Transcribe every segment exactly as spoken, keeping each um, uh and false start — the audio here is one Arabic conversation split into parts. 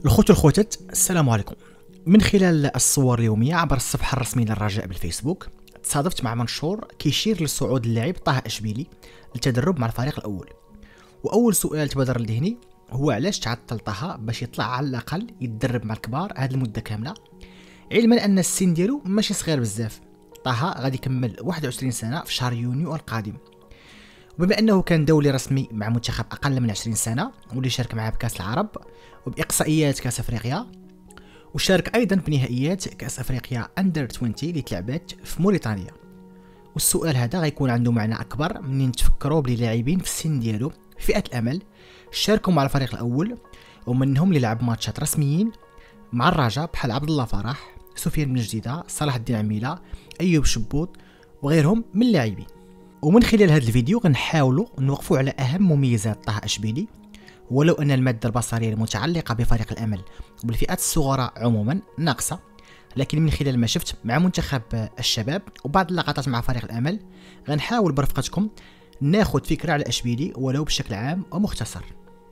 الخوت والخوتات، السلام عليكم. من خلال الصور اليوميه عبر الصفحه الرسميه للرجاء بالفيسبوك تصادفت مع منشور كيشير لصعود اللاعب طه اشبيلي للتدرب مع الفريق الاول. واول سؤال تبادر لذهني هو علاش تعطل طه باش يطلع على الاقل يتدرب مع الكبار هذه المده كامله، علما ان السن ديالو ماشي صغير بزاف. طه غادي يكمل واحد وعشرين سنه في شهر يونيو القادم، وبما انه كان دولي رسمي مع منتخب اقل من عشرين سنه واللي شارك معاه بكاس العرب وباقصائيات كاس افريقيا، وشارك ايضا بنهائيات كاس افريقيا اندر عشرين اللي تلعبات في موريتانيا. والسؤال هذا غيكون عنده معنى اكبر منين تفكروا بلي لاعبين في السن ديالو في فئه الامل شاركوا مع الفريق الاول، ومنهم اللي لعب ماتشات رسميين مع الرجاء بحال عبد الله فرح، سفيان بن جديده، صلاح الدين عميله، ايوب شبوط وغيرهم من اللاعبين. ومن خلال هذا الفيديو غنحاولوا نوقفوا على اهم مميزات طه اشبيلي، ولو ان الماده البصريه المتعلقه بفريق الامل وبالفئات الصغرى عموما ناقصه، لكن من خلال ما شفت مع منتخب الشباب وبعض اللقطات مع فريق الامل غنحاول برفقتكم ناخذ فكره على اشبيلي ولو بشكل عام ومختصر.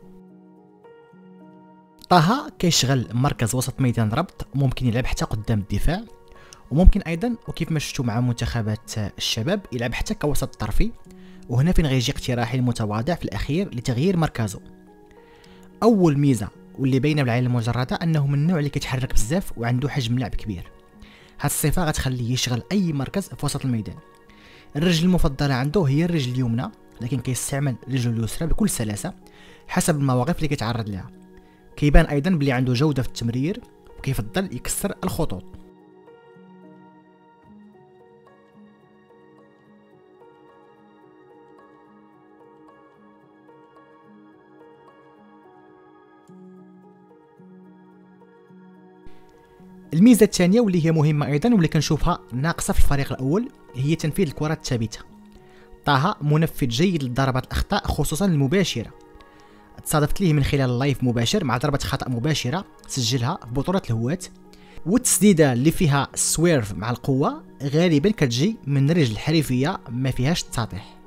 طه كيشغل مركز وسط ميدان ربط، ممكن يلعب حتى قدام الدفاع، وممكن ايضا وكيف ما شفتوا مع منتخبات الشباب يلعب حتى كوسط طرفي. وهنا فين غيجي اقتراحي المتواضع في الاخير لتغيير مركزه. اول ميزه واللي باينه بالعين المجرده انه من النوع اللي كيتحرك بزاف وعنده حجم لعب كبير. هاد الصفه غتخليه يشغل اي مركز في وسط الميدان. الرجل المفضله عنده هي الرجل اليمنى، لكن كيستعمل رجله اليسرى بكل سلاسه حسب المواقف اللي كيتعرض لها. كيبان ايضا بلي عنده جوده في التمرير وكيفضل يكسر الخطوط. الميزه الثانيه واللي هي مهمه ايضا واللي كنشوفها ناقصه في الفريق الاول هي تنفيذ الكرات الثابته. طه منفذ جيد للضربات الاخطاء خصوصا المباشره. تصادفت ليه من خلال اللايف مباشر مع ضربه خطا مباشره سجلها في بطوله الهوات، والتسديده اللي فيها سويرف مع القوه غالبا كتجي من رجل حريفيه ما فيهاش التساطيح.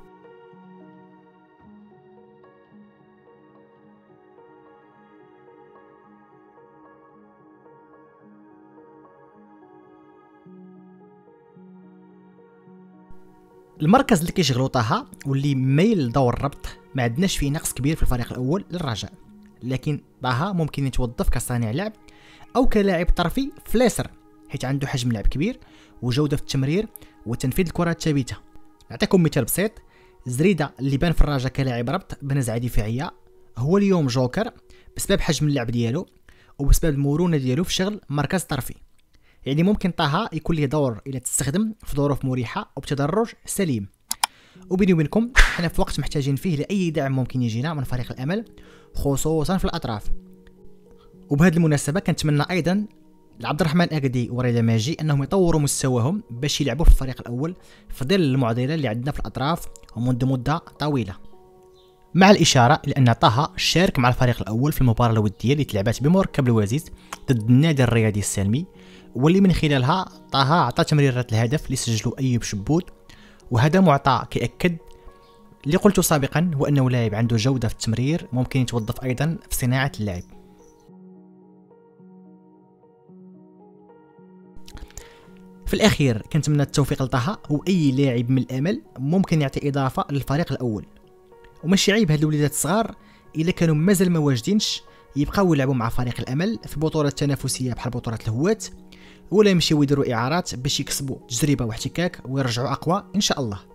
المركز اللي كيشغلو طه واللي مايل لدور الربط ما عندناش فيه نقص كبير في الفريق الاول للرجاء، لكن طه ممكن يتوظف كصانع لعب او كلاعب طرفي في اليسر حيث عنده حجم لعب كبير وجوده في التمرير وتنفيذ الكرات الثابته. نعطيكم مثال بسيط، زريده اللي بان في الرجاء كلاعب ربط بنزعه دفاعيه هو اليوم جوكر بسبب حجم اللعب ديالو وبسبب المرونه ديالو في شغل مركز طرفي. يعني ممكن طه يكون له دور الى تستخدم في ظروف مريحه وبتدرج سليم. وبيني وبينكم حنا في وقت محتاجين فيه لاي دعم ممكن يجينا من فريق الامل خصوصا في الاطراف. وبهذه المناسبه كنتمنى ايضا لعبد الرحمن اكدي ورضا ماجي انهم يطوروا مستواهم باش يلعبوا في الفريق الاول في ظل المعضله اللي عندنا في الاطراف ومنذ مده طويله. مع الاشاره الى ان طه شارك مع الفريق الاول في المباراه الوديه اللي تلعبات بمركب الوزيز ضد النادي الرياضي السلمي، واللي من خلالها طه عطى تمريرات الهدف اللي سجلوا ايوب شبوط. وهذا معطى كيأكد اللي قلته سابقا هو انه لاعب عنده جوده في التمرير ممكن يتوظف ايضا في صناعه اللعب. في الاخير كنتمنى التوفيق لطه، واي لاعب من الامل ممكن يعطي اضافه للفريق الاول. وماشي عيب هاد الوليدات الصغار الا كانوا مازال ما واجدينش يبقاو يلعبوا مع فريق الامل في بطولات تنافسيه بحال بطوله الهوات، ولا يمشيو يديروا اعارات باش يكسبوا تجربه واحتكاك ويرجعوا اقوى ان شاء الله.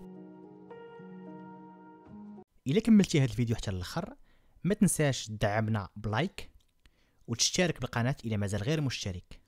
الا كملتي هذا الفيديو حتى الاخر ما تنساش تدعمنا بلايك وتشترك بالقناه الا مازال غير مشترك.